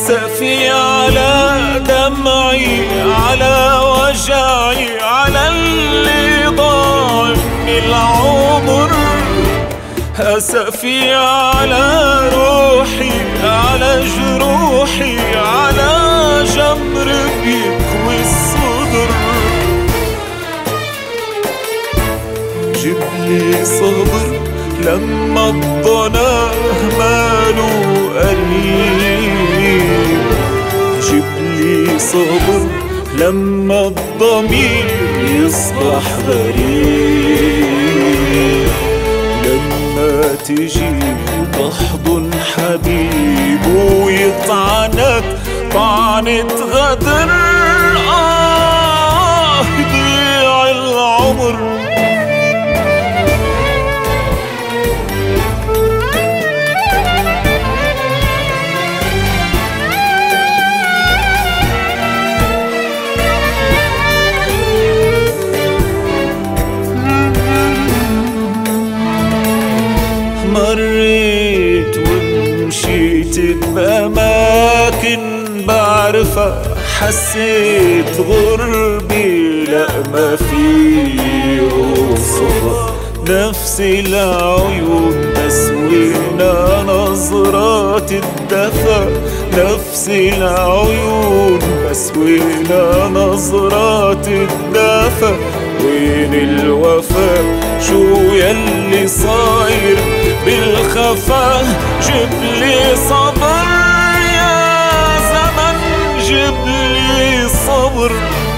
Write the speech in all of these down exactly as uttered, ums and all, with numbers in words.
أسفي على دمعي، على وجعي، على اللي ضاع من العمر. أسفي على روحي، على جروحي، على جمر بيكوي الصدر. جبلي صبر لما الضنا ماله قريب. جبلي صبر لما الضمير يصبح غريب. لما تجي تحضن حبيب ويطعنك طعنة غدر، آه يضيع العمر. مريت ومشيت بأماكن بعرفها، حسيت غربي لا ما في وصفها. نفس العيون تسوينا نظرات الدفا، نفس العيون تسوينا نظرات الدفا. وين الوفا شو يلي صاير بالخفا؟ جبلي صبر يا زمن، جبلي صبر.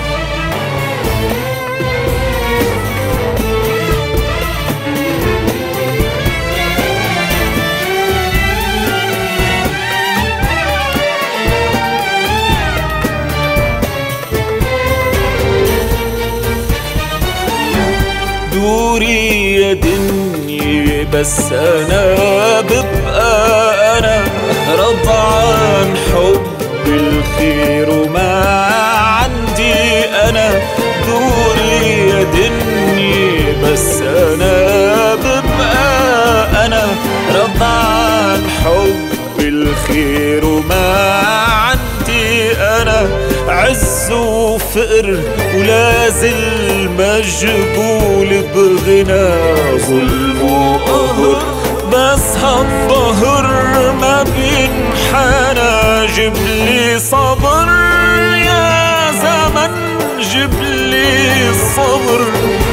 دوري يا دنيا بس أنا ببقى أنا، رضعان حب الخير وما عندي أنا. دوري يا دنيا بس أنا ببقى أنا، رضعان حب الخير وما عندي أنا. عز وفقر ولازل مجبول بغنى، ظلم وقهر بس هالظهر ما بينحنى. جبلي صبر يا زمن، جبلي صبر.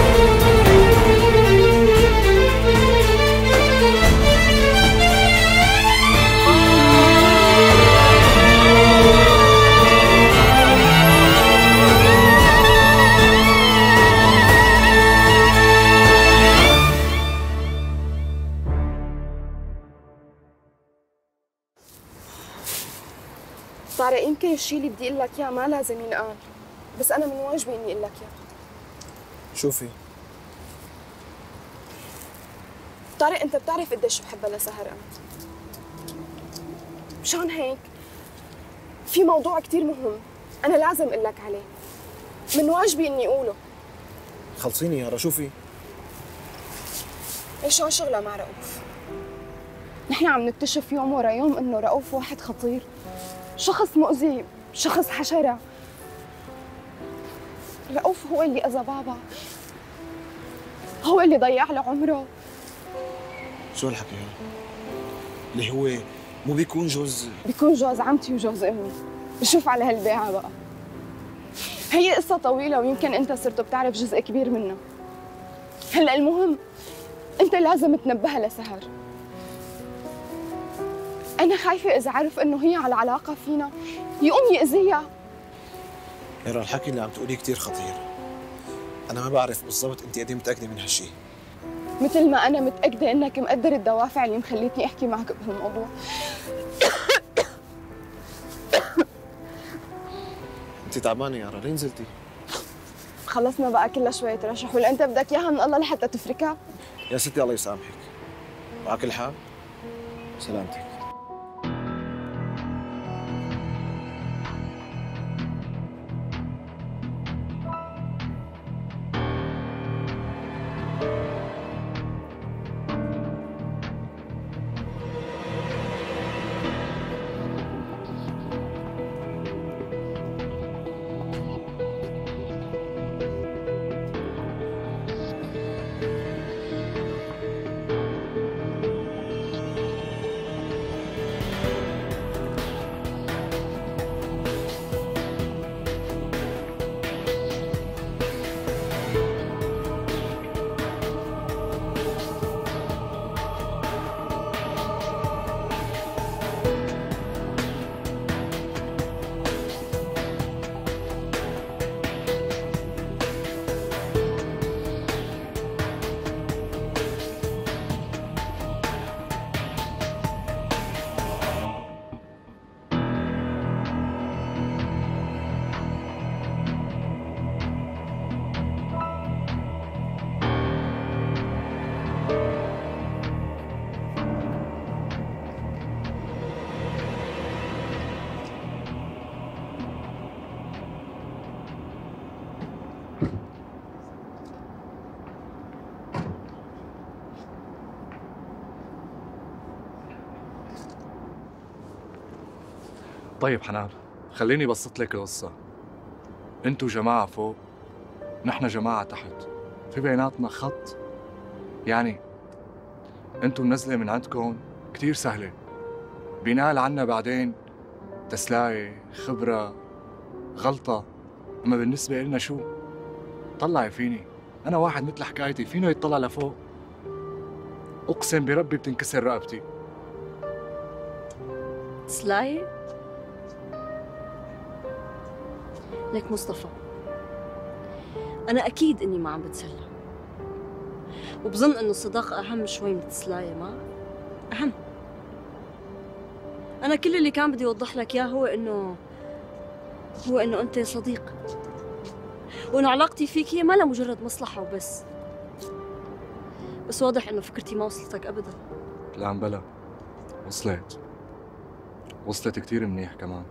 طارق يمكن الشيء اللي بدي اقول لك اياه ما لازم ينقال، بس انا من واجبي اني اقول لك اياه. شوفي طارق، انت بتعرف قديش بحبها لسهر انا. مشان هيك في موضوع كثير مهم انا لازم اقول لك عليه، من واجبي اني اقوله. خلصيني يارا. شوفي ايش شو شغله مع رؤوف؟ نحن عم نكتشف يوم ورا يوم انه رؤوف واحد خطير، شخص مؤذي، شخص حشرة. رؤوف هو اللي أذى بابا، هو اللي ضيع له عمره. شو هالحكي هذا؟ اللي هو مو بيكون جوز؟ بيكون جوز عمتي وجوز أمي. شوف على هالبيعة بقى، هي قصة طويلة ويمكن أنت صرت بتعرف جزء كبير منها. هلا المهم أنت لازم تنبهها لسهر. أنا خايفة إذا عرف إنه هي على علاقة فينا يقوم يأذيها. يارا الحكي اللي عم تقوليه كثير خطير. أنا ما بعرف بالضبط أنت قد إيه متأكدة من هالشيء. مثل ما أنا متأكدة إنك مقدر الدوافع اللي مخليتني أحكي معك بهالموضوع. أنت تعبانة يارا، ليه نزلتي؟ خلصنا بقى كلها شوية رشح، ولا أنت بدك إياها من الله لحتى تفركها؟ يا ستي الله يسامحك. وعلى كل حال سلامتك. طيب حنان، خليني بسط لك القصة. انتوا جماعة فوق، نحن جماعة تحت، في بيناتنا خط. يعني انتوا النزلة من عندكم كتير سهلة، بينال عنا بعدين تسلاية، خبرة، غلطة. أما بالنسبة إلنا شو؟ طلعي فيني، أنا واحد مثل حكايتي فينه يطلع لفوق. أقسم بربي بتنكسر رقبتي. تسلاية؟ لك مصطفى، أنا أكيد إني ما عم بتسلى، وبظن إنه الصداقة أهم شوي من التسلاية. ما أهم. أنا كل اللي كان بدي أوضح لك إياه هو إنه هو إنه أنت صديق، وإنه علاقتي فيك هي ما لها مجرد مصلحة وبس. بس واضح إنه فكرتي ما وصلتك أبداً. لا بلا، وصلت وصلت كتير منيح كمان.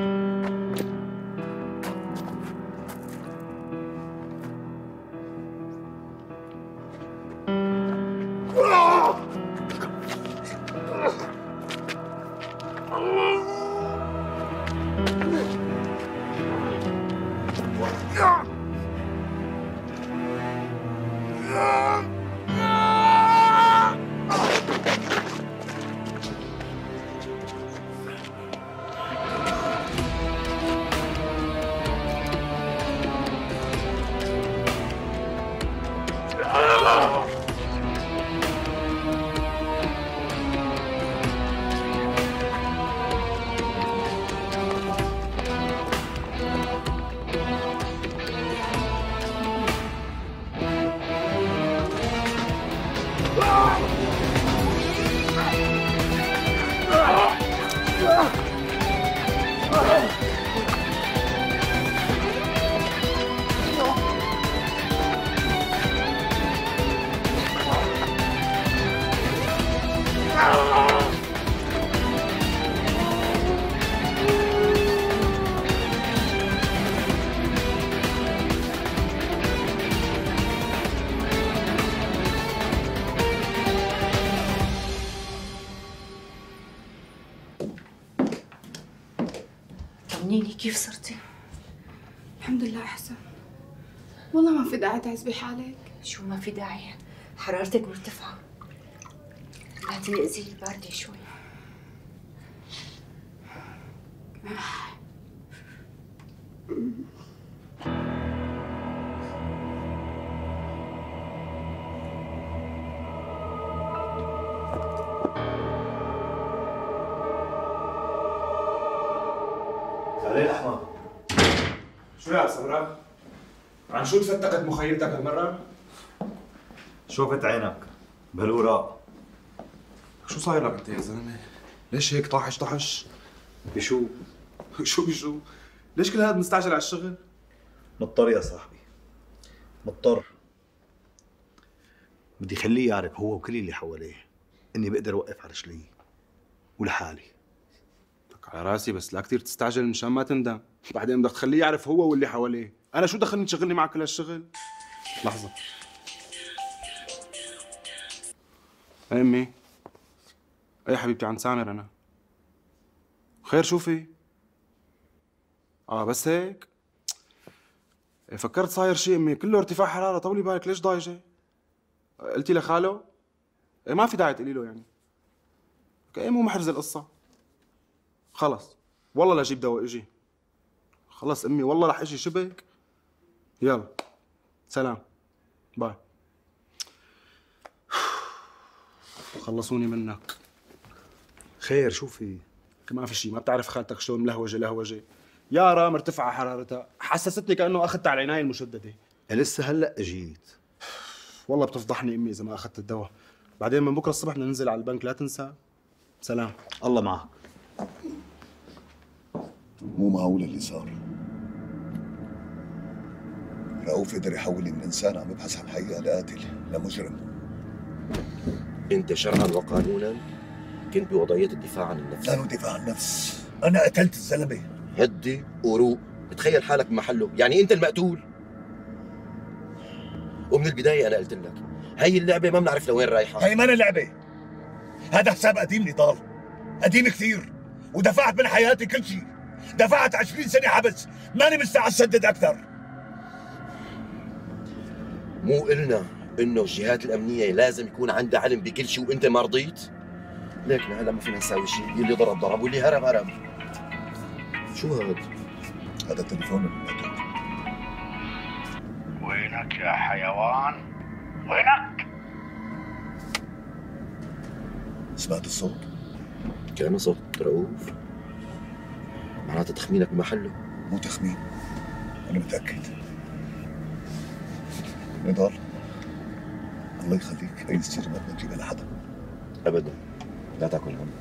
طمنيني، كيف صرتي؟ الحمد لله أحسن. والله ما في داعي تعز بحالك. شو ما في داعي؟ حرارتك مرتفعة، بعتي أزيل الباردة شوي. خليل أحمد، شو يا سمرة؟ عن شو تفتقت مخيلتك هالمرة؟ شوفت عينك بهالوراق. شو صاير لك انت يا زلمة؟ ليش هيك طاحش طحش؟ بشو؟ شو بشو؟ ليش كل هذا مستعجل على الشغل؟ مضطر يا صاحبي، مضطر. بدي خليه يعرف هو وكل اللي حواليه اني بقدر اوقف على رجلي ولحالي. لك على راسي، بس لا كثير تستعجل مشان ما تندم. بعدين بدك تخليه يعرف هو واللي حواليه. انا شو دخلني تشغلني معك كل هالشغل؟ لحظة. اي امي. اي حبيبتي، عند سامر انا. خير، شو في؟ اه بس هيك؟ فكرت صاير شيء امي، كله ارتفاع حرارة. طولي بالك، ليش ضايجة؟ قلتي لخاله؟ إيه ما في داعي تقولي له يعني. ايه مو محرزة القصة. خلص والله لا اجيب دواء اجي. خلص امي والله رح اجي شبك. يلا سلام باي. خلصوني منك. خير، شو في؟ ما في شيء. ما بتعرف خالتك شلون ملهوجة لهوجة. يارا مرتفعة حرارتها، حسستني كأنه أخذتها على العناية المشددة. لسه هلا اجيت. والله بتفضحني امي اذا ما اخذت الدواء. بعدين من بكره الصبح بدنا ننزل على البنك، لا تنسى. سلام. الله معك. مو معقول اللي صار. رؤوف قدر يحول من انسان عم يبحث عن حقيقه لقاتل لمجرم. انت شرعا وقانونا كنت بوضعيه الدفاع عن النفس. لانه دفاع عن النفس. انا قتلت الزلمه. هدي وروق، تخيل حالك بمحله، يعني انت المقتول. ومن البدايه انا قلت لك هي اللعبه ما بنعرف لوين رايحه. هي ما أنا لعبه. هذا حساب قديم نضال، قديم كثير، ودفعت من حياتي كل شيء. دفعت عشرين سنة حبس، ماني مستعد سدد أكثر. مو قلنا إنه الجهات الأمنية لازم يكون عندها علم بكل شيء وأنت ما رضيت؟ لكن هلا ما فينا نساوي شيء، اللي ضرب ضرب واللي هرب هرب. شو هاد؟ هذا التليفون المقطوع. وينك يا حيوان؟ وينك؟ سمعت الصوت؟ كأنه صوت رؤوف. معناته تخمينك بمحله. مو تخمين، أنا متأكد. نضال، الله يخليك، هي السيرة ما بدنا نجيبها لحدا. أبدا، لا تاكل هم.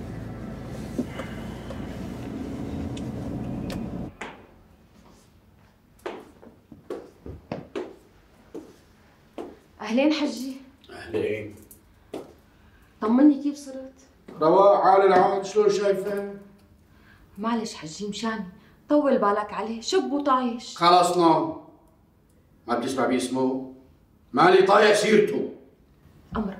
أهلين حجي. أهلين. طمني كيف صرت؟ رواق عالي العاد، شلون شايفة؟ معلش حجي مشاني، طول بالك عليه، شب وطايش. خلاص نام. ما بتسمع باسمه؟ مالي طايح سيرته. أمرك.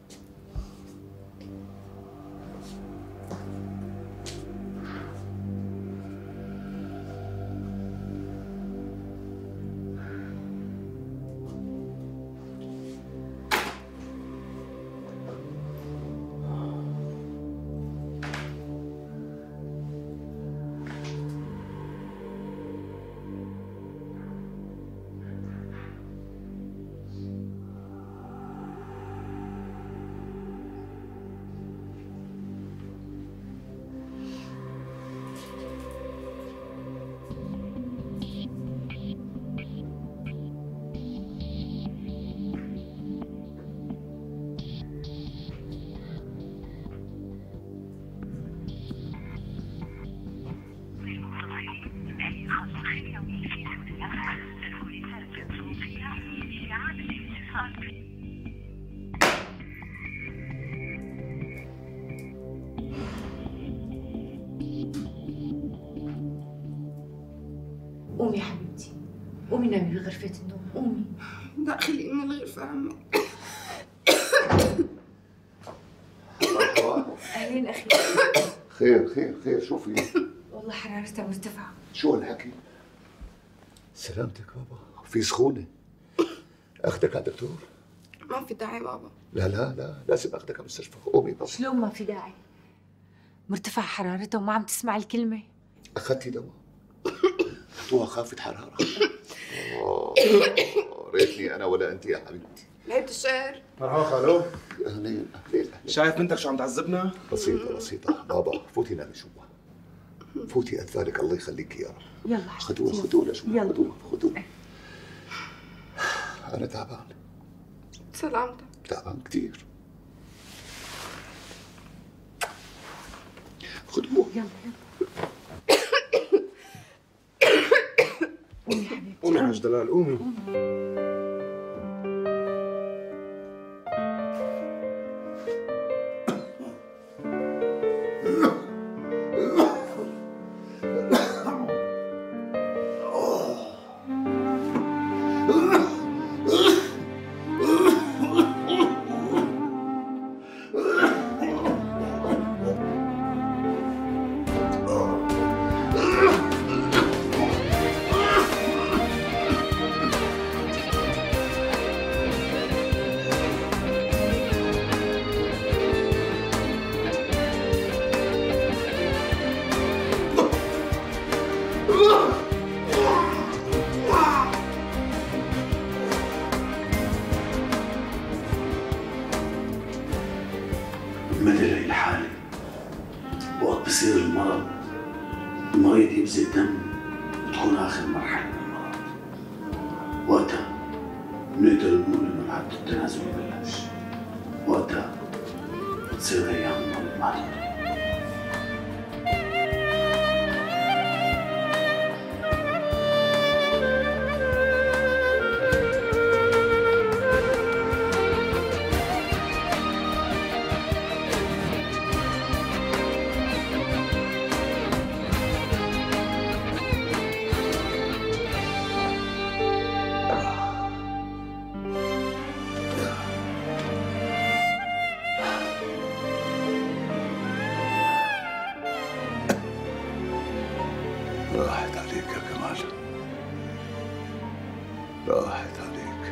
قومي يا حبيبتي، قومي نامي بغرفة النوم، قومي. داخلي من الغرفة عمي. أهلين أخي. خير خير خير، شو في؟ والله حرارتها مرتفعة. شو هالحكي؟ سلامتك بابا، في سخونة. أخدك على الدكتور؟ ما في داعي بابا. لا لا لا، لازم أخدك على المستشفى. قومي بابا. شلون ما في داعي؟ مرتفع حرارتها وما عم تسمع الكلمة. أخذتي دواء؟ أعطوها خافت حرارة. أوه، ريتني أنا ولا أنت يا حبيبتي. لقيت الشعر. مرحبا خالو. أهلين أهلين أهلين. شايف بنتك شو عم تعذبنا؟ بسيطة بسيطة بابا، فوتي نامي جوا. فوتي أذفالك، الله يخليك يا رب. يلا خذوها خذوها لجوا، خذوها خذوها. أنا تعبان. سلامتك. تعبان كثير. خذوها. يلا قومي يا حبيبتي. قومي يا حاج دلال، قومي. مدى الحالة وقت بصير المرض المريض يبذل دم وتكون آخر مرحلة من المرض. وقتها بنقدر نقول إنه العد التنازل بلش. وقتها بتصير أيام المرض معدودة. راحت عليك،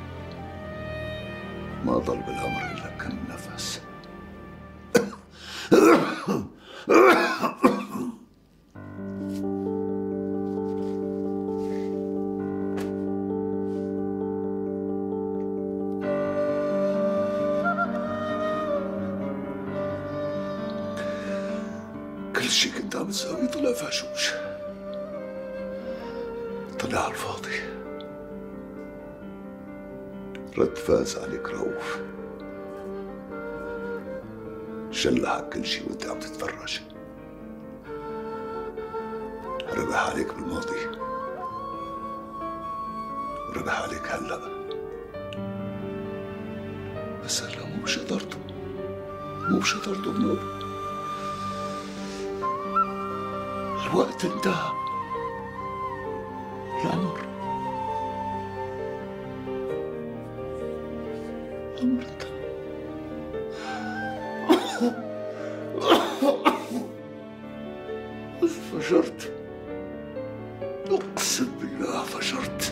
ما ضل بالأمر إلا كم نفس. كل شي كنت عم تساويه طلع فاشوش، طلع على الفاضي. رد فاز عليك رؤوف، شلحك كل شي وانت عم تتفرج، ربح عليك بالماضي وربح عليك هلا، بس هلا مو بشطارته، مو بشطارته بنوبه. الوقت انتهى، العمر العمر انتهى. فجرت، اقسم بالله فجرت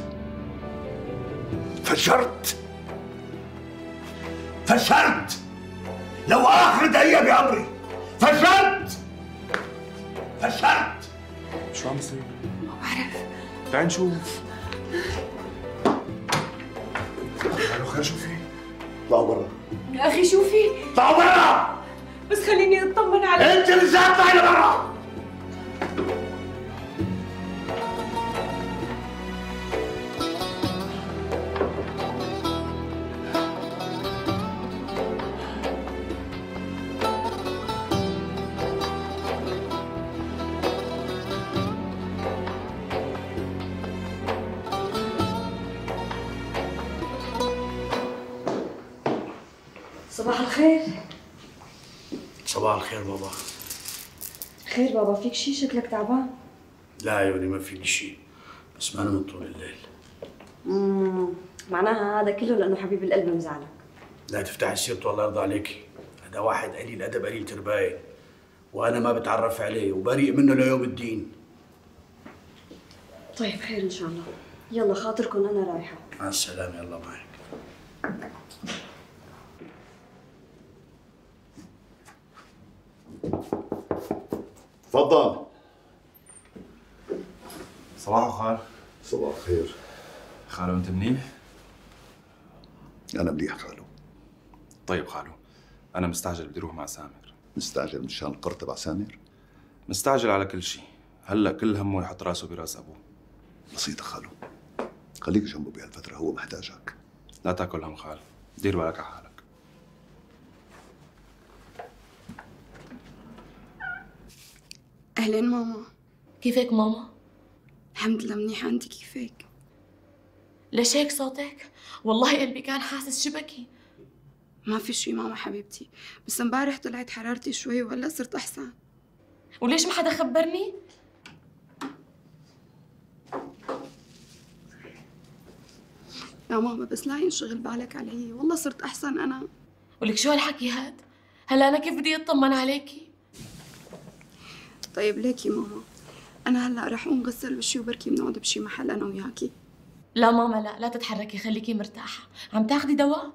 فجرت فشلت، لو اخر دقيقة بعمري فشلت فشلت. شو عم يصير؟ ما بعرف. تعال نشوف. قالوا خير، شو في؟ طلعوا برا. يا أخي شو في؟ طلعوا برا. بس خليني أطمن عليك. أنت بالذات طلعي لبرا. صباح الخير. صباح الخير بابا. خير بابا، فيك شي؟ شكلك تعبان. لا عيوني ما فيني شيء، بس ما نمت طول الليل. امم معناها هذا كله لانه حبيب القلب مزعلك. لا تفتحي سيرته الله يرضى عليكي، هذا واحد قليل ادب قليل تربايه، وانا ما بتعرف عليه وبريء منه ليوم الدين. طيب خير ان شاء الله. يلا خاطركم انا رايحه. مع السلامه، يلا معك. تفضل. صباحو خال. صباح الخير. خالو انت منيح؟ أنا منيح خالو. طيب خالو، أنا مستعجل بدي أروح مع سامر. مستعجل مشان القرض تبع سامر؟ مستعجل على كل شيء، هلا كل همه يحط راسه براس أبوه. بسيطة خالو، خليك جنبه بهالفترة، هو محتاجك. لا تاكل هم خال، دير بالك على حالك. أهلين ماما. كيفك ماما؟ الحمد لله منيحة، أنت كيفك؟ ليش هيك صوتك؟ والله قلبي كان حاسس شبكي. ما في شي ماما حبيبتي، بس امبارح طلعت حرارتي شوي وهلا صرت أحسن. وليش ما حدا خبرني؟ يا ماما بس لا ينشغل بالك علي، والله صرت أحسن أنا. ولك شو هالحكي هاد؟ هلا أنا كيف بدي أطمن عليكي؟ طيب ليكي ماما، أنا هلا رح أقوم غسل وشي وبركي بنقعد بشي محل أنا وياكي. لا ماما لا، لا تتحركي، خليكي مرتاحة. عم تاخدي دواء؟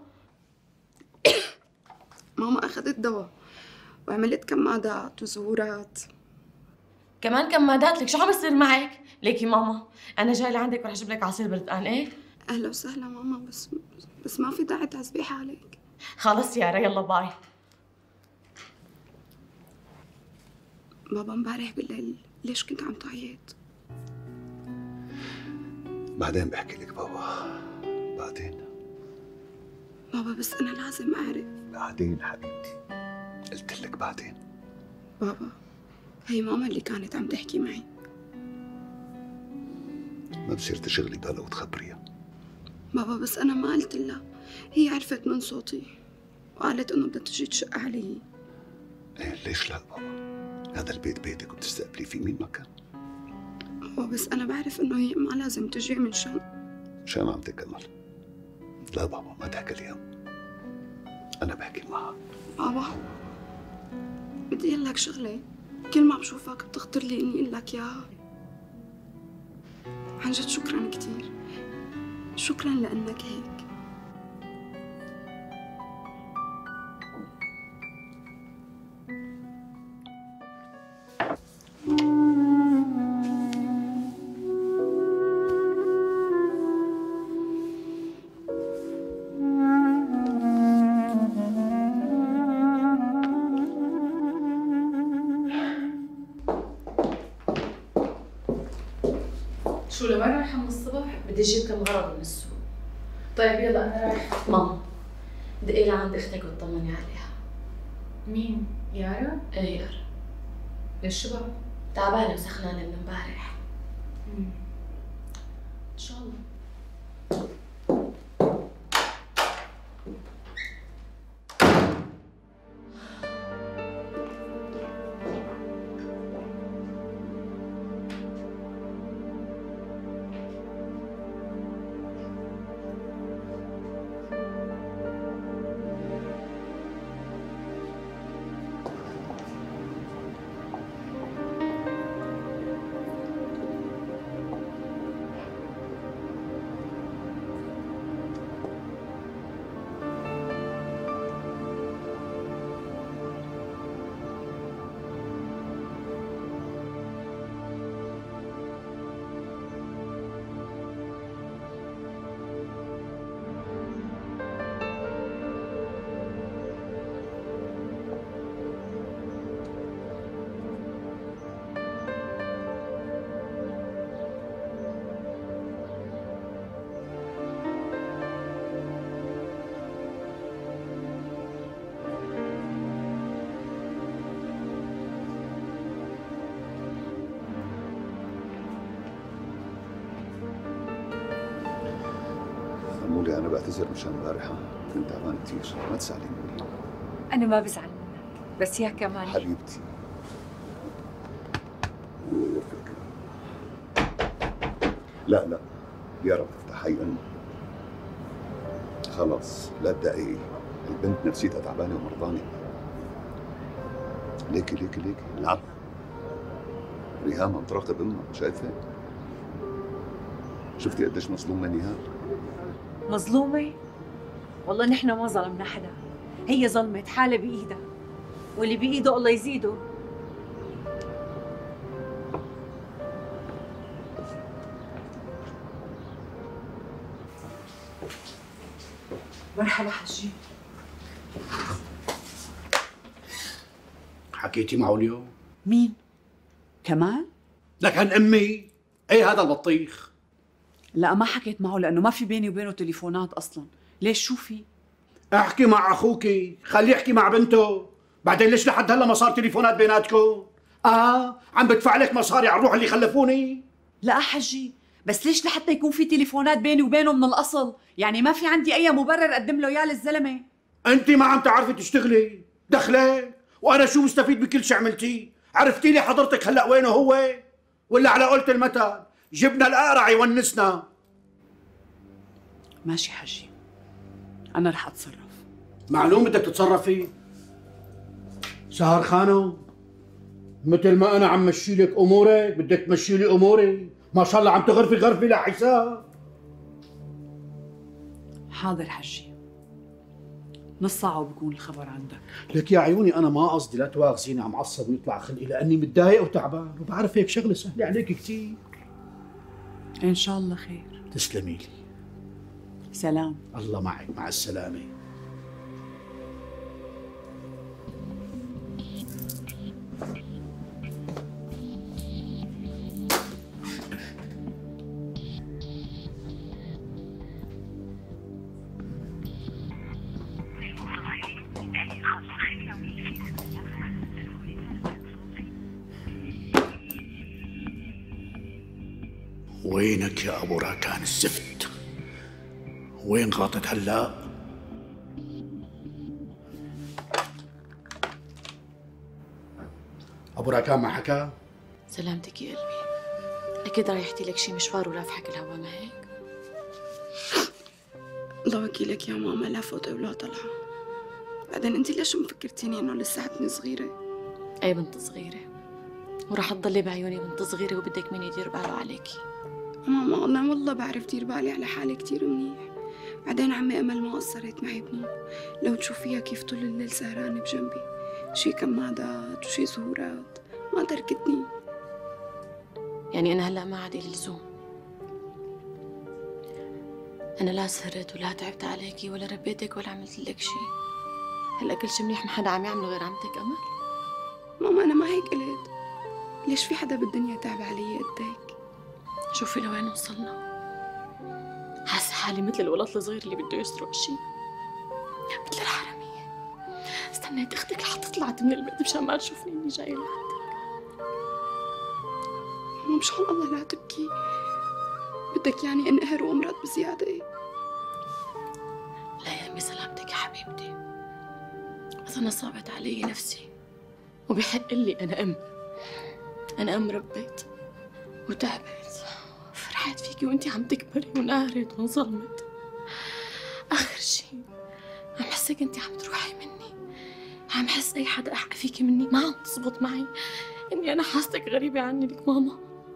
ماما أخذت دواء وعملت كمادات وزهورات. كمان كمادات؟ لك شو عم يصير معك؟ ليكي ماما أنا جاي لعندك ورح أجيب لك عصير برتقان. إيه؟ أهلا وسهلا ماما، بس بس ما في داعي تعذبي حالك. خلص يارا، يلا باي. بابا امبارح بالليل ليش كنت عم تعيط؟ بعدين بحكي لك بابا، بعدين. بابا بس أنا لازم أعرف. بعدين حبيبتي، قلت لك بعدين. بابا هي ماما اللي كانت عم تحكي معي. ما بصير تشغلي بالها وتخبريها. بابا بس أنا ما قلت لها، هي عرفت من صوتي وقالت إنه بدها تجي تشق علي. إيه ليش لا بابا؟ هذا البيت بيتك وبتستقبلي فيه مين ما كان. بابا بس أنا بعرف إنه هي ما لازم تجي من شان شان عم تكمل. لا بابا ما تحكي لي، أنا بحكي معها. بابا بدي أقول لك شغلة، كل ما بشوفك بتخطر لي إني أقول لك إياها. عن جد شكرا كثير، شكرا لأنك هيك. شو لوين رايحة من الصبح؟ بدي اجيب كم غرض من السوق. طيب يلا انا رايحة. ماما دقي لعند اختك وتطمني عليها. مين؟ يارا؟ ايه يارا. ليش شو بقى؟ تعبانة وسخنانة من امبارح. امم ان شاء الله. مولي أنا بعتذر مشان امبارحة، كنت تعبان كثير، ما تزعلي مني. أنا ما بزعل منك، بس يا كمان حبيبتي. الله يوفقك. لا لا يا رب تفتح هي أمي. خلاص لا تدققي، البنت نفسيتها تعبانة ومرضانة. ليكي ليكي ليكي العفو. ريهام عم تراقب أمها، شايفة؟ شفتي قديش مظلومة نهال؟ مظلومة؟ والله نحن ما ظلمنا حدا، هي ظلمت حالها بإيدها، واللي بإيده الله يزيده. مرحبا حجي. حكيتي معه اليوم؟ مين؟ كمان؟ لكن أمي، إيه هذا البطيخ؟ لا ما حكيت معه لأنه ما في بيني وبينه تليفونات أصلاً، ليش شو في؟ احكي مع أخوكي، خليه يحكي مع بنته، بعدين ليش لحد هلا ما صار تليفونات بيناتكم؟ آه، عم بدفع لك مصاري على الروح اللي خلفوني؟ لا حجي، بس ليش لحتى يكون في تليفونات بيني وبينه من الأصل؟ يعني ما في عندي أي مبرر أقدم له إياه للزلمة. أنت ما عم تعرفي تشتغلي، دخلة، وأنا شو مستفيد بكل شيء عملتيه؟ عرفتي لي حضرتك هلا وينه هو؟ ولا على قولة المثل جبنا الأقرع يونسنا. ماشي حجي، أنا رح أتصرف. معلوم بدك تتصرفي. سهر خانو، مثل ما أنا عم مشي لك أمورك بدك تمشي لي أموري، ما شاء الله عم تغرفي غرفي لحساب. حاضر حجي، نص ساعة وبكون الخبر عندك. لك يا عيوني أنا ما قصدي لا تواخذيني عم عصب ويطلع خلقي، لأني متضايق وتعبان وبعرف هيك شغلة سهلة عليك كثير. إن شاء الله خير. تسلمي لي. سلام. الله معك، مع السلامة. وينك يا أبو راكان الزفت؟ وين غاطت هلا؟ أبو راكان ما حكى؟ سلامتك يا قلبي، أكيد رايحتي لك شي مشوار ولافحك الهوا، ما هيك؟ الله وكيلك يا ماما، لا فوتة ولا طلعة. بعدين انت ليش مفكرتيني انه لساتني صغيرة؟ اي بنت صغيرة، وراح تضلي بعيوني بنت صغيرة وبدك مين يدير باله عليكي. ماما أنا والله بعرف دير بالي على حالي كتير منيح. بعدين عمي أمل ما قصرت معي بنوم، لو تشوفيها كيف طول الليل سهرانة بجنبي، شي كمادات وشي زهورات، ما تركتني. يعني أنا هلأ ما عاد إلي لزوم. أنا لا سهرت ولا تعبت عليكي ولا ربيتك ولا عملت لك شي. هلأ كل شي منيح، ما حدا عم يعمله غير عمتك أمل. ماما أنا ما هيك قلت. ليش في حدا بالدنيا تعب علي قدك؟ شوفي لوين وصلنا. حاسة حالي مثل الولد الصغير اللي بده يسرق شي، مثل الحرامية. استنيت اختك لحتى طلعت من البيت مشان ما تشوفني اني جاية لعندك. ماما مشان الله لا تبكي. بدك يعني انقهر وامرض بزيادة؟ لا يا امي سلامتك يا حبيبتي، بس انا صعبت علي نفسي وبحق لي انا ام. انا ام ربيت وتعبت، فرحت فيكي وانتي عم تكبري ونقهرت وانظلمت. اخر شي عم حسك انتي عم تروحي مني، عم حس اي حدا احقى فيكي مني ما عم تزبط معي، اني انا حاستك غريبة عني لك ماما.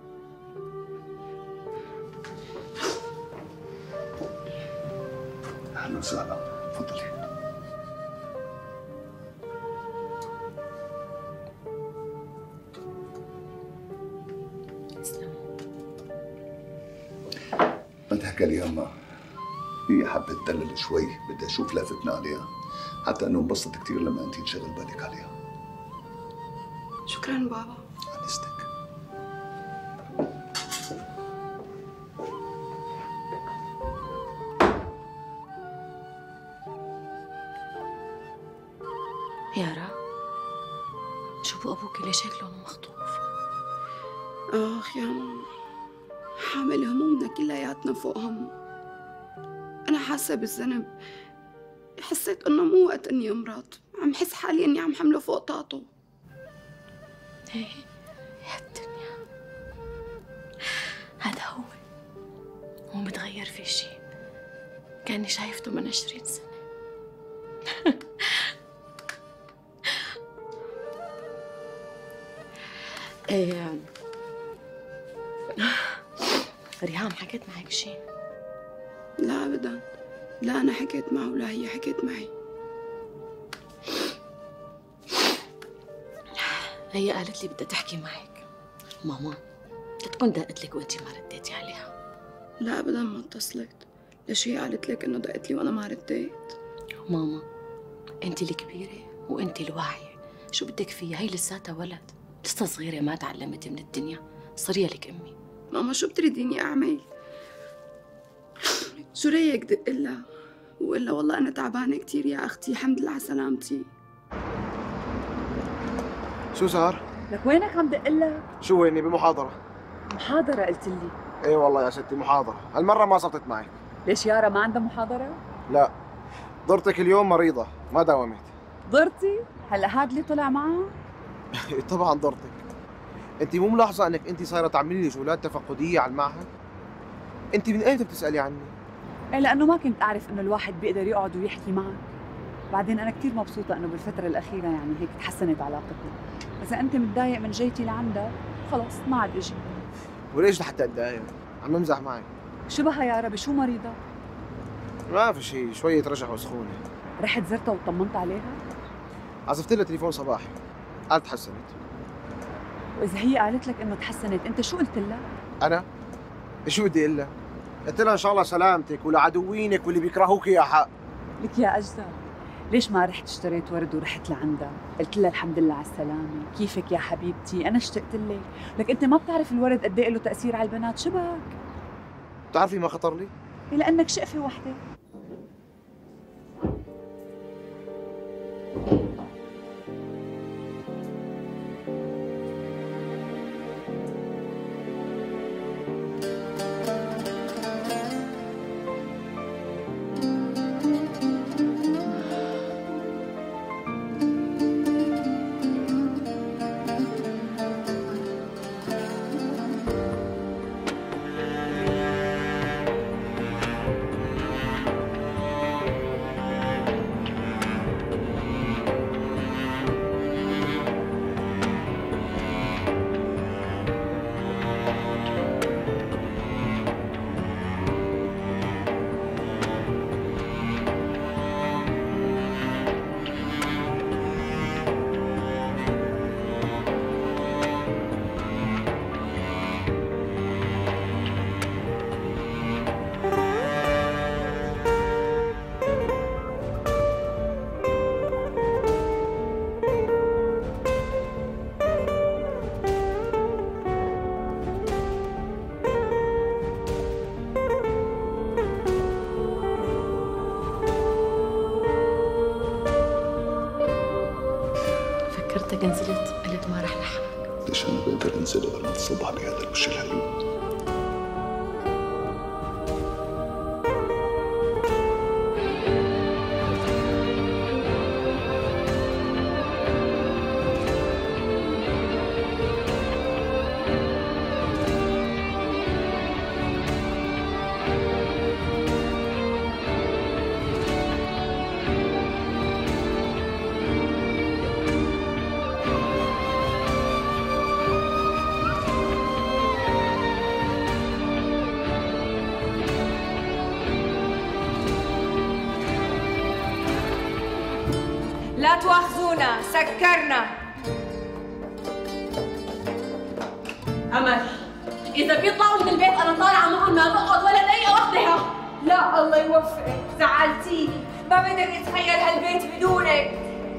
اهلا وسهلا، تفضلي. بدها كلمة هي حبت تدلل شوي، بدي اشوف لافتنا عليها حتى انه انبسطت كثير لما انت تشغل بالك عليها. شكرا بابا. عن اذنك. يارا، شو بو ابوكي ليش هيك لونه مخطوف؟ اخ يا ماما، حامل همومنا كلياتنا فوق همه. انا حاسه بالذنب، حسيت انه مو وقت اني امرض، عم حس حالي اني عم حمله فوق طاطه. ايه يا الدنيا، هذا هو، مو متغير في شي، كاني شايفته من عشرين سنه. ايه ريهام حكيت معك شي؟ لا ابدا، لا انا حكيت معه ولا هي حكيت معي. هي قالت لي بدها تحكي معك. ماما تكون دقت لك وانتي ما رديتي عليها. لا ابدا ما اتصلت. ليش هي قالت لك انه دقت لي وانا ما رديت؟ ماما انت الكبيره وانت الواعيه، شو بدك فيها؟ هي لساتها ولد، لسه صغيره ما تعلمت من الدنيا، صريا لك امي. ماما شو بتريديني اعمل؟ شو رايك دق لها وقول لها والله انا تعبانه كثير يا اختي، الحمد لله على سلامتي. شو صار؟ لك وينك عم دق لها؟ شو ويني؟ بمحاضرة. محاضرة قلت لي؟ ايه والله يا ستي محاضرة، هالمرة ما صرتت معك. ليش يارا ما عندها محاضرة؟ لا، ضرتك اليوم مريضة، ما داومت. ضرتي؟ هلا هاد اللي طلع معها؟ طبعا ضرتك. انت مو ملاحظة انك انت صايرة تعملي لي جولات تفقدية على المعهد؟ انت من ايمتى بتسألي عني؟ ايه لأنه ما كنت أعرف إنه الواحد بيقدر يقعد ويحكي معك. بعدين أنا كثير مبسوطة إنه بالفترة الأخيرة يعني هيك تحسنت علاقتنا. إذا أنت متضايق من جيتي لعندك خلص ما عاد إجي. وليش لحتى اتضايق؟ عم نمزح معك. شو بها يارا؟ بشو مريضة؟ ما في شيء، شوية رجع وسخونة. رحت زرتها وطمنت عليها؟ عزفت لها تليفون صباحي، قالت تحسنت. وإذا هي قالت لك إنه تحسنت، أنت شو قلت لها؟ أنا؟ شو بدي أقول لها؟ قلت لها إن شاء الله سلامتك ولعدوينك واللي بيكرهوك يا حق. لك يا أجدع، ليش ما رحت اشتريت ورد ورحت لعندها؟ قلت لها الحمد لله على السلامة، كيفك يا حبيبتي؟ أنا اشتقت لك، لك أنت ما بتعرف الورد قد إيه له تأثير على البنات، شو بك؟ بتعرفي ما خطر لي؟ لأنك شقفة وحدة. فكرتك نزلت قلت ما رح لحقك. ليش انا بقدر انزل قبل ما تصب على هذا الوش الحلو؟ لا تواخذونا، سكرنا. أمل، إذا بيطلعوا من البيت أنا طالعة معهم ما بقعد ولا دقيقة وحدها. لا الله يوفقك، زعلتيني، ما بقدر اتخيل هالبيت بدونك.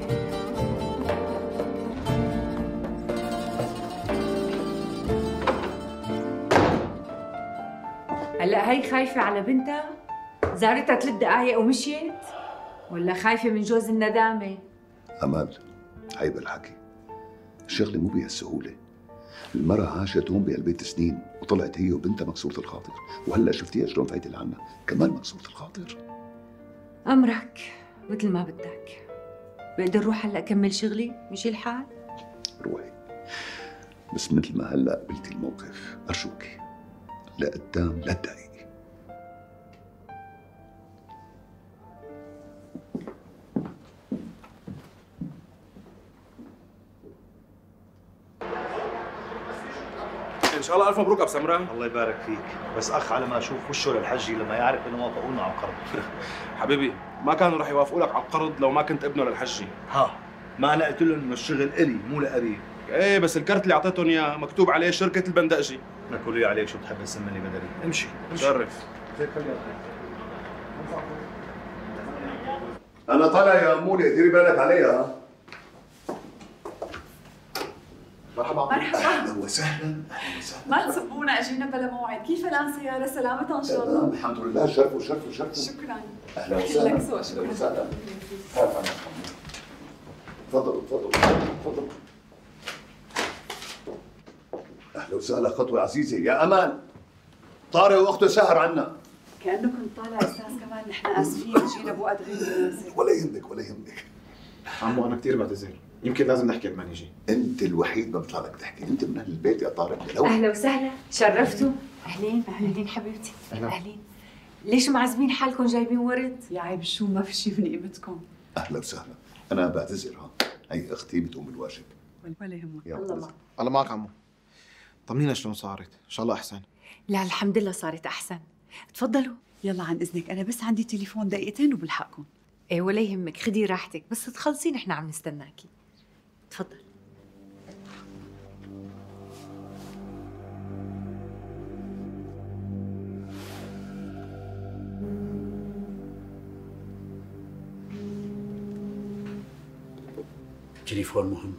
هلا هي خايفة على بنتها؟ زارتها ثلاث دقايق ومشيت؟ ولا خايفة من جوز الندامة؟ أمل، عيب الحكي. الشغلة مو بهالسهولة. المرأة عاشت هون بهالبيت سنين وطلعت هي وبنتها مكسورة الخاطر، وهلا شفتيها شلون فايتة لعنا، كمان مكسورة الخاطر. أمرك مثل ما بدك. بقدر روح هلا أكمل شغلي؟ مشي الحال؟ روحي، بس مثل ما هلا قبلتي الموقف، أرجوكي لا قدام لا تدقيقي. ان شاء الله الف مبروك ابو سمره. الله يبارك فيك، بس اخ على ما اشوف وشه للحجي لما يعرف انه وافقوا لنا على القرض. حبيبي ما كانوا رح يوافقوا لك على القرض لو ما كنت ابنه للحجي. ها، ما انا قلت لهم انه الشغل الي مو لابي. ايه بس الكرت اللي اعطيتهم اياه مكتوب عليه شركه البندقجي. لك ولي عليك شو بتحب تسمني بدري. امشي امشي. شرف. أنا طالع يا أمولي، ديري بالك عليها. مرحبا. مرحبا. أهلا وسهلا أهلا وسهلا. ما تسبونا، اجينا بلا موعد، كيف الان سيارة؟ سلامتها ان شاء الله. تمام الحمد لله، شرفوا شرفوا شرفوا. شكرا. أهلا وسهلا. لك سوى، شكرا. أهلا وسهلا. تفضلوا تفضلوا تفضلوا. أهلا وسهلا خطوة عزيزة يا أمل. طارق وأخته سهر عنا. كأنكم طالع استاذ كمان، نحن اسفين جينا بوقت غير مناسب. ولا يهمك ولا يهمك. عمو أنا كثير بعتذر، يمكن لازم نحكي لما نيجي. أنت الوحيد ما بيطلع لك تحكي، أنت من أهل البيت يا طارق. لو أهلا وسهلا، شرفتوا. أهلين أهلين حبيبتي. أهلا. أهلين. ليش معزمين حالكم جايبين ورد؟ يا عيب شو، ما في شيء من قيمتكم. أهلا وسهلا. أنا بعتذر ها، هي أختي بتقوم بالواجب. ولا يهمك. الله معك. الله معك عمو. طمنينا شلون صارت، إن شاء الله أحسن. لا الحمد لله صارت أحسن. تفضلوا. يلا عن إذنك، أنا بس عندي تليفون دقيقتين وبلحقكم. إيه ولا يهمك، خدي راحتك، بس تخلصي نحن عم نستناكي. تفضل. تليفون مهم.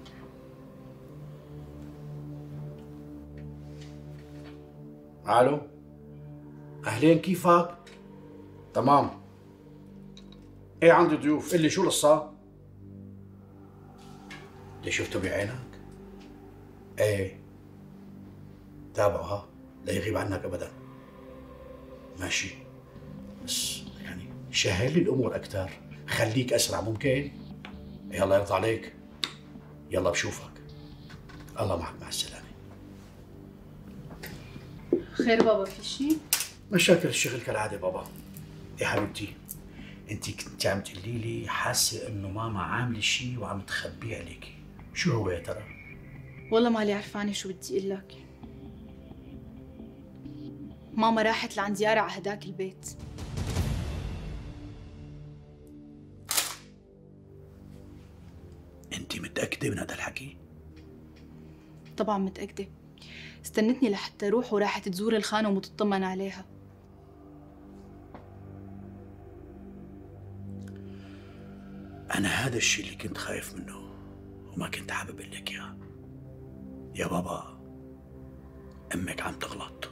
الو، اهلين كيفك؟ تمام. ايه عندي ضيوف، قل لي شو القصة؟ اللي شفته بعينك؟ ايه تابعه ها، لا يغيب عنك ابدا. ماشي، بس يعني سهل لي الامور اكثر، خليك اسرع ممكن؟ يلا يرضى عليك. يلا بشوفك. الله معك، مع السلامة. خير بابا، في شيء؟ مشاكل الشغل كالعادة بابا. يا حبيبتي، انت كنت عم تقولي لي حاسة انه ماما عاملة شيء وعم تخبيه عليكي، شو هو يا ترى؟ والله مالي عرفانة شو بدي اقول لك. ماما راحت لعند يارا على هداك البيت. انت متأكدة من هذا الحكي؟ طبعا متأكدة. استنتني لحتى اروح وراحت تزور الخانة ومتطمن عليها. أنا هذا الشيء اللي كنت خايف منه وما كنت حابب أقول لك إياه. يا بابا، أمك عم تغلط،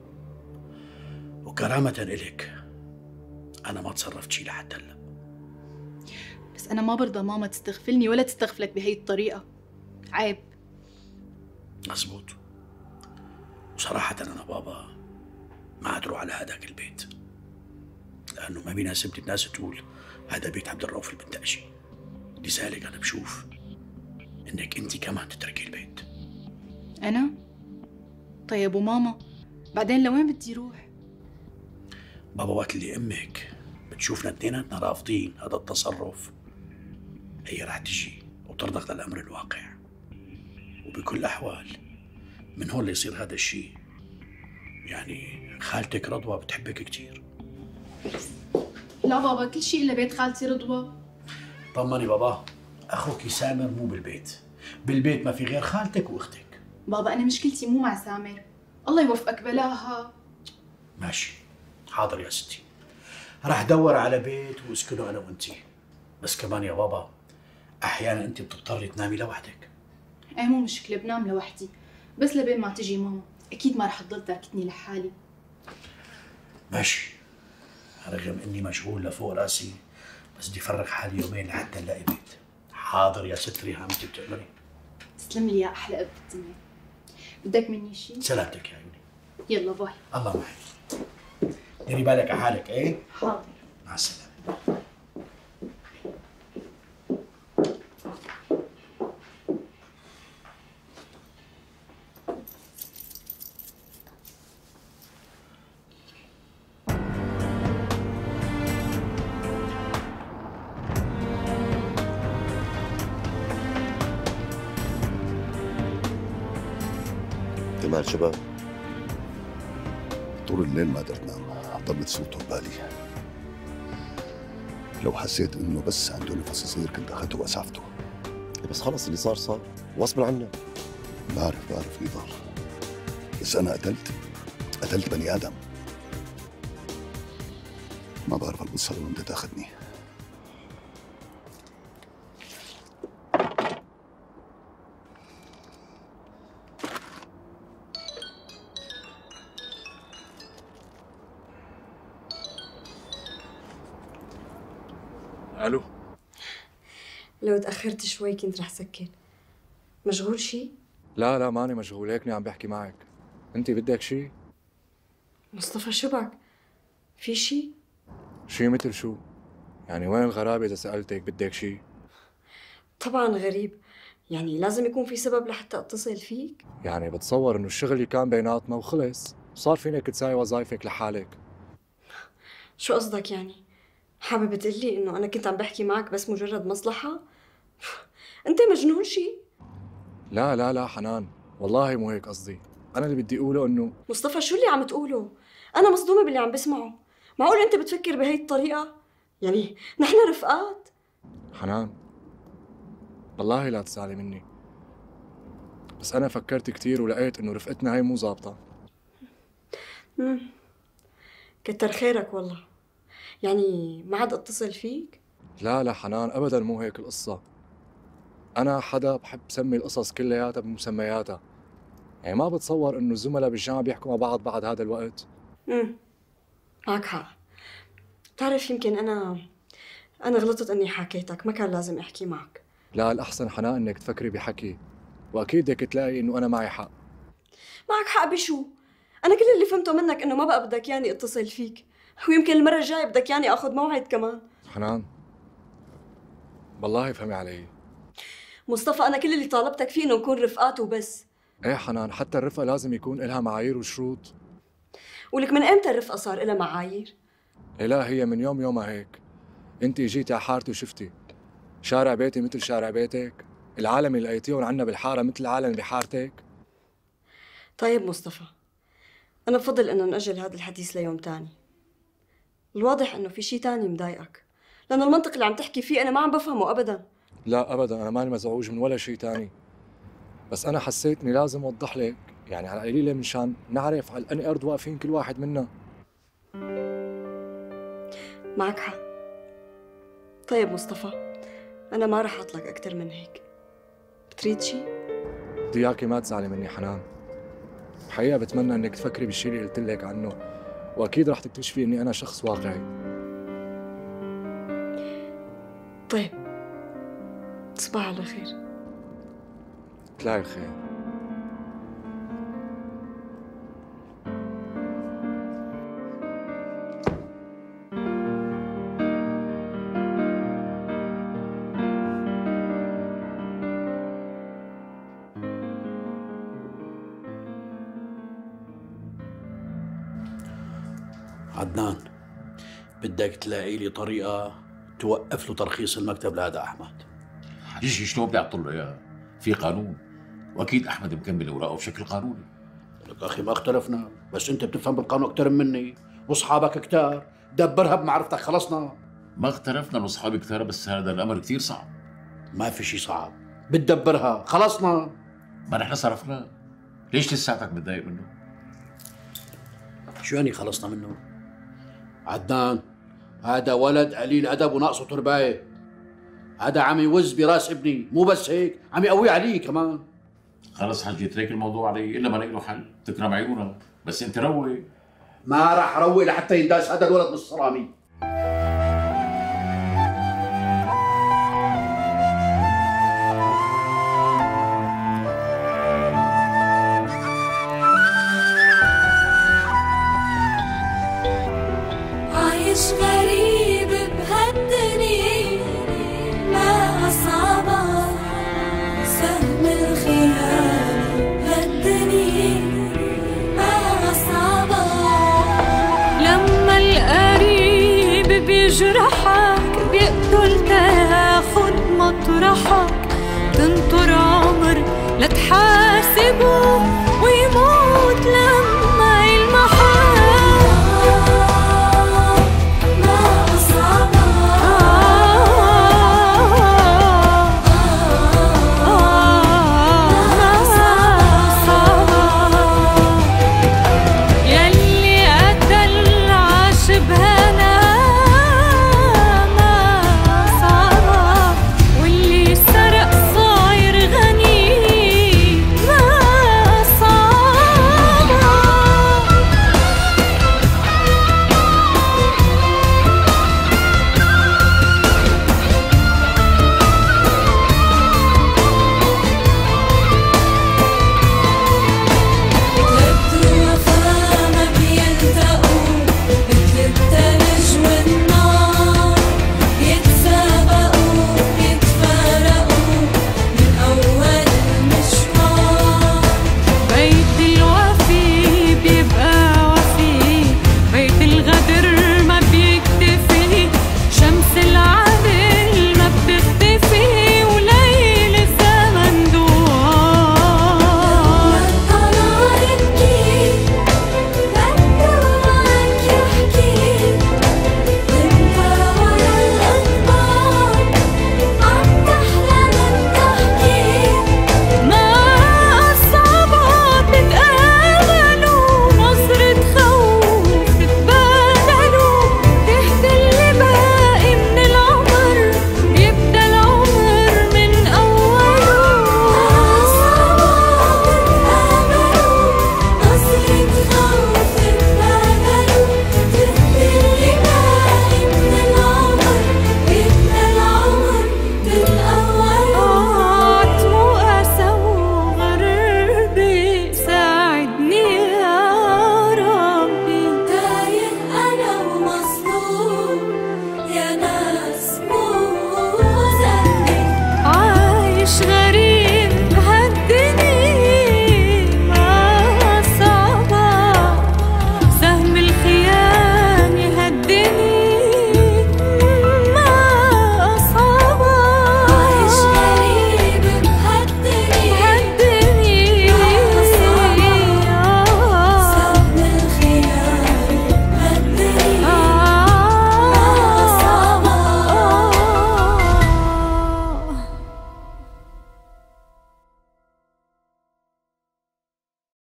وكرامة إلك أنا ما تصرفت شيء لحتى هلا. بس أنا ما برضى ماما تستغفلني ولا تستغفلك بهي الطريقة. عيب. مزبوط. وصراحة أنا بابا ما عاد أروح على هذاك البيت، لأنه ما بيناسبني الناس تقول هذا بيت عبد الرؤوف البنتاجي. لذلك أنا بشوف إنك أنت كمان تتركي البيت. أنا؟ طيب وماما؟ بعدين لوين بدي روح؟ بابا وقت اللي أمك بتشوفنا اثنيناتنا رافضين هذا التصرف، هي رح تجي وترضخ للأمر الواقع، وبكل الأحوال من هون ليصير هذا الشيء. يعني خالتك رضوى بتحبك كتير. لا بابا، كل شيء إلا بيت خالتي رضوى. طمني بابا، أخوك سامر مو بالبيت، بالبيت ما في غير خالتك وأختك. بابا أنا مشكلتي مو مع سامر، الله يوفقك بلاها. ماشي، حاضر يا ستي، راح دور على بيت واسكنوا أنا وأنتي. بس كمان يا بابا أحيانا أنت بتضطري تنامي لوحدك. ايه مو مشكلة، بنام لوحدي، بس لبين ما تجي ماما أكيد ما رح تضل تاكتني لحالي. ماشي، رغم إني مشغول لفوق راسي، بس بدي أفرغ حالي يومين لحتى نلاقي بيت. حاضر يا ست ريهام، أنت بتأمري. تسلم لي يا أحلى أب بالدنيا. بدك مني شيء؟ سلامتك يا عيوني. يلا باي. الله معك. ديري بالك على حالك، إيه؟ حاضر. مع السلامة. كمان شباب، طول الليل ما قدرت نام، ضلت صوته ببالي. لو حسيت انه بس عنده نفس صغير كنت اخذته واسعفته. بس خلص اللي صار صار غصبا عنك. بعرف بعرف نضال، بس انا قتلت قتلت بني ادم. ما بعرف القصه لوين بدها تاخذني. الو. لو تأخرت شوي كنت رح سكر. مشغول شي؟ لا لا ماني مشغول، هيكني عم بحكي معك. انت بدك شي؟ مصطفى شبك؟ في شي؟ شي مثل شو؟ يعني وين الغرابة إذا سألتك بدك شي؟ طبعا غريب، يعني لازم يكون في سبب لحتى اتصل فيك؟ يعني بتصور انه الشغل اللي كان بيناتنا وخلص، صار فينك تساوي وظايفك لحالك. شو قصدك يعني؟ حابب تقلي انه انا كنت عم بحكي معك بس مجرد مصلحة؟ انت مجنون شي؟ لا لا لا حنان، والله مو هيك قصدي. انا اللي بدي اقوله انه مصطفى شو اللي عم تقوله؟ انا مصدومة باللي عم بسمعه. معقول انت بتفكر بهي الطريقة؟ يعني نحن رفقات. حنان والله لا تزعلي مني، بس انا فكرت كثير ولقيت انه رفقتنا هاي مو ظابطة. امم كتر خيرك والله. يعني ما عاد اتصل فيك؟ لا لا حنان ابدا مو هيك القصة. انا حدا بحب سمي القصص كلياتها بمسمياتها. يعني ما بتصور انه الزملاء بالجامعة بيحكوا مع بعض بعد هذا الوقت. امم معك حق. بتعرف يمكن انا انا غلطت اني حكيتك، ما كان لازم احكي معك. لا الأحسن حنان إنك تفكري بحكي، وأكيد بدك تلاقي إنه أنا معي حق. معك حق بشو؟ أنا كل اللي فهمته منك إنه ما بقى بدك ياني أتصل فيك، ويمكن المرة الجاية بدك ياني آخذ موعد كمان. حنان والله افهمي علي. مصطفى أنا كل اللي طالبتك فيه إنه نكون رفقات وبس. إيه حنان، حتى الرفقة لازم يكون إلها معايير وشروط. ولك من إمتى الرفقة صار إلها معايير؟ إيه لا، هي من يوم يومها هيك. أنت جيتي على حارتي وشفتي شارع بيتي مثل شارع بيتك، العالم اللي لقيتيهم عنا بالحارة مثل العالم بحارتك. طيب مصطفى، أنا بفضل إنه نأجل هذا الحديث ليوم تاني. الواضح إنه في شيء تاني مضايقك، لأن المنطق اللي عم تحكي فيه أنا ما عم بفهمه أبداً. لا أبداً، أنا ماني مزعوج من ولا شيء تاني، بس أنا حسيت إني لازم أوضح لك، يعني على القليلة منشان نعرف على أني أرض واقفين كل واحد منا. معك حق. طيب مصطفى، أنا ما رح أطلق أكتر من هيك. بتريد شي؟ بدي إياكي ما تزعلي مني حنان. الحقيقة بتمنى إنك تفكري بالشيء اللي قلت لك عنه، وأكيد رح تكتشفي إني أنا شخص واقعي. طيب، تصبح على خير. طلعي الخير. عدنان، بدك تلاقي لي طريقة توقف له ترخيص المكتب لهذا أحمد. حجيجي شلون بدي أعطل له إياه؟ في قانون، وأكيد أحمد مكمل أوراقه بشكل قانوني. لك أخي ما اختلفنا، بس أنت بتفهم بالقانون أكثر مني وأصحابك كتار، دبرها بمعرفتك خلصنا. ما اختلفنا وأصحابي كتار، بس هذا الأمر كثير صعب. ما في شيء صعب، بتدبرها خلصنا. ما نحن صرفنا، ليش لساتك متضايق منه؟ شو يعني خلصنا منه؟ عدنان، هذا ولد قليل أدب وناقصه ترباية. هذا عم يوز براس ابني، مو بس هيك، عم يقوي عليه كمان. خلص حجي اترك الموضوع علي، إلا ما نلاقي له حل، تكرم عيونك، بس أنت روق. ما راح روق لحتى ينداس هذا الولد بالصرامي. عايش غريب بهالدنيا ما أصعبها سهم الخيال بهالدنيا ما أصعبها. لما القريب بيجرحك بيقتل تاخد مطرحك، تنطر عمر لتحاسبه